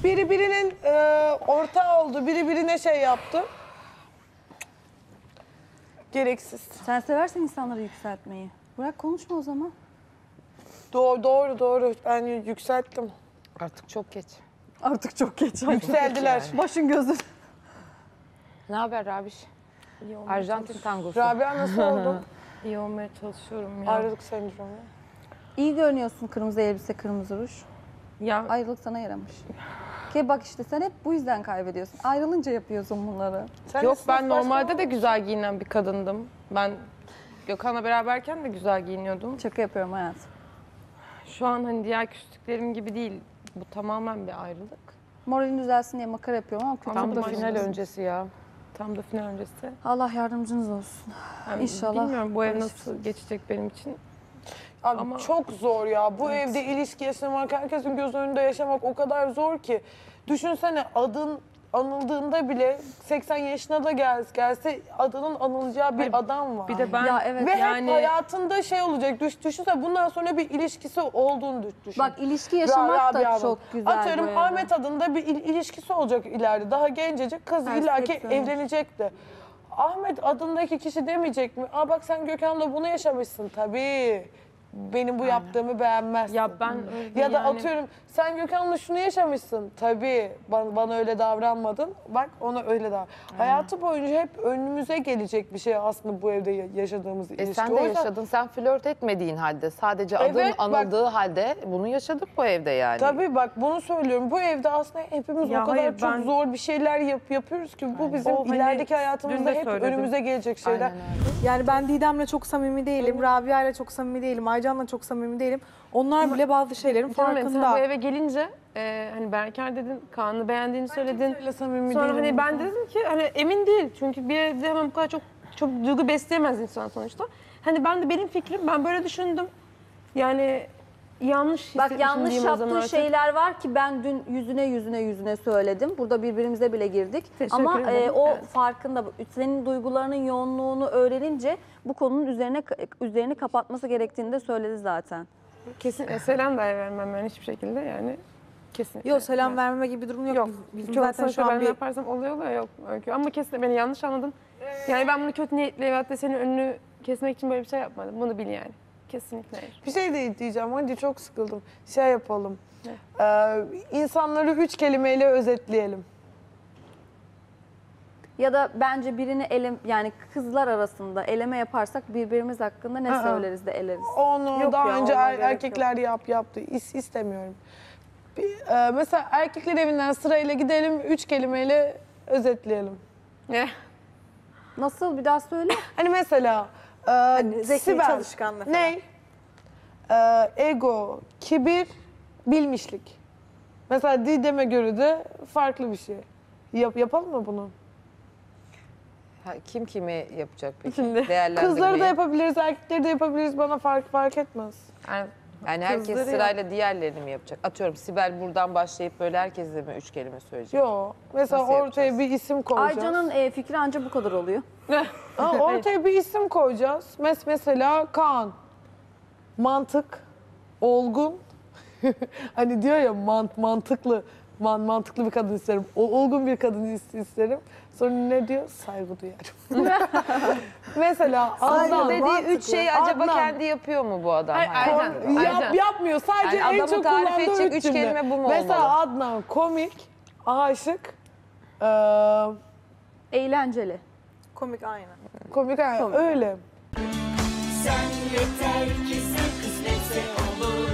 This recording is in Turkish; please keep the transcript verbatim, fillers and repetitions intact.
biri birinin e, ortağı oldu, biri birine şey yaptı. Gereksiz. Sen seversen insanları yükseltmeyi. Bırak konuşma o zaman. Doğru, doğru, doğru. Ben yükselttim. Artık çok geç. Artık çok geç. Yükseldiler. Başın gözün. Ne haber Rabiş? Arjantin tangosu. Rabia nasıl oldu? İyi olmaya çalışıyorum ya. Ayrılık sendromu. İyi görünüyorsun kırmızı elbise, kırmızı ruj. Ya Ayrılık sana yaramış. Ki bak işte sen hep bu yüzden kaybediyorsun. Ayrılınca yapıyorsun bunları. Sen yok de ben sınıf normalde başkanı de güzel giyinen bir kadındım. Ben Gökhan'la beraberken de güzel giyiniyordum. Şaka yapıyorum hayatım. Şu an hani diğer küslüklerim gibi değil. Bu tamamen bir ayrılık. Moralin düzelsin diye makara yapıyorum ama kötü Tam da bir final durumdasın. öncesi ya. Tam da final öncesi. Allah yardımcınız olsun. Yani İnşallah bilmiyorum bu ev barışırsınız. nasıl geçecek benim için. Abi Ama- çok zor ya. Bu evde ilişki yaşamak, herkesin göz önünde yaşamak o kadar zor ki. Düşünsene adın anıldığında bile seksen yaşına da gelse, gelse adının anılacağı bir Hayır, adam var. Bir de ben Ya evet. Ve yani hep hayatında şey olacak. Düş, düşünsene bundan sonra bir ilişkisi olduğunu düşün. Bak ilişki yaşamak da Rabia'nın. çok güzel bu Atıyorum evde. Ahmet adında bir il- ilişkisi olacak ileride. Daha gencecik kız illaki Perspektif. evlenecekti. Ahmet adındaki kişi demeyecek mi? Aa bak sen Gökhan'la bunu yaşamışsın tabii. Benim bu yaptığımı beğenmezsin. ya ben öyle Ya da yani- atıyorum sen Gökhan'la şunu yaşamışsın. Tabii bana, bana öyle davranmadın. Bak ona öyle davran. Hayatı boyunca hep önümüze gelecek bir şey aslında bu evde ya- yaşadığımız E ilişki. sen de O yüzden- yaşadın. Sen flört etmediğin halde, sadece adın Evet, bak- anıldığı halde bunu yaşadık bu evde yani. Tabii bak bunu söylüyorum. Bu evde aslında hepimiz Ya o kadar hayır, çok ben- zor bir şeyler yap, yapıyoruz ki bu bizim O hani ilerideki dün hayatımızda de hep söyledim. önümüze gelecek şeyler. Aynen öyle. Yani ben Didem'le çok samimi değilim, Rabia'yla çok samimi değilim, Aycan'la çok samimi değilim. Onlar bile bazı şeylerin Tamam, sen bu farkında. eve gelince e, hani Berker dedin, Kaan'ı beğendiğini söyledin. Öyle samimi Sonra değilim. hani ben dedim ki hani emin değil. Çünkü bir evde hemen bu kadar çok çok duygu besleyemez insan sonuçta. Hani ben de benim fikrim, ben böyle düşündüm. Yani yanlış Bak hissetmişim yanlış diyeyim o zaman yaptığı artık. şeyler var ki ben dün yüzüne yüzüne yüzüne söyledim. Burada birbirimize bile girdik. Teşekkür Ama ederim. e, o Evet. farkında. Senin duygularının yoğunluğunu öğrenince bu konunun üzerine üzerini kapatması gerektiğini de söyledi zaten. Kesin selam da vermem ben hiçbir şekilde yani. Kesinlikle. Yok selam vermeme gibi bir durum yok. Yok. Bizim Çok zaten şu sonuçta ben an ne bir... yaparsam oluyor da yok. Öykü. Ama kesin beni yanlış anladın. Yani ben bunu kötü niyetle veyahut da senin önünü kesmek için böyle bir şey yapmadım. Bunu bil yani. Kesinlikle hayır. Bir şey de diyeceğim. Hadi çok sıkıldım. Şey yapalım. Ne? Ee, insanları üç kelimeyle özetleyelim. Ya da bence birini elem yani kızlar arasında eleme yaparsak birbirimiz hakkında ne Aa. söyleriz de eleriz. Onu Yok daha ya, önce ona er- gerek yok. erkekler yap yaptı. İs, istemiyorum. Bir, e, mesela erkekler evinden sırayla gidelim. Üç kelimeyle özetleyelim. Ne? Nasıl bir daha söyle? Hani mesela e, Hani zeki, Sibel, çalışkan mesela. Ne? E, ego, kibir, bilmişlik. Mesela Didem'e göre de farklı bir şey. Yap, yapalım mı bunu? Ha, kim kimi yapacak peki? Şimdi. Değerlendirmeyi. Kızları da yapabiliriz, erkekleri de yapabiliriz. Bana fark fark etmez. Yani Yani herkes Kızları sırayla diğerlerini mi yapacak? Atıyorum Sibel buradan başlayıp böyle herkese mi üç kelime söyleyecek? Yo. Mesela Nasıl ortaya yapacağız? bir isim koyacağız. Aycan'ın e, fikri anca bu kadar oluyor. Aa, ortaya bir isim koyacağız. Mes mesela Kaan. Mantık, olgun. Hani diyor ya mant mantıklı, man mantıklı bir kadın isterim. O, olgun bir kadın is- isterim. Sonra ne diyor? Saygı duyarım. Mesela Adnan. Dediği üç şeyi acaba Adnan. kendi yapıyor mu bu adam? Hayır, Hani- Aycan. Yap, Aycan. yapmıyor. Sadece Yani en adamı çok tarif kullandığı edecek üç üç cümle. kelime bu mu Mesela olmalı? Adnan komik, aşık, eee Eğlenceli. Komik aynen. komik, öyle. Sen yeter ki sen kısmetse olur.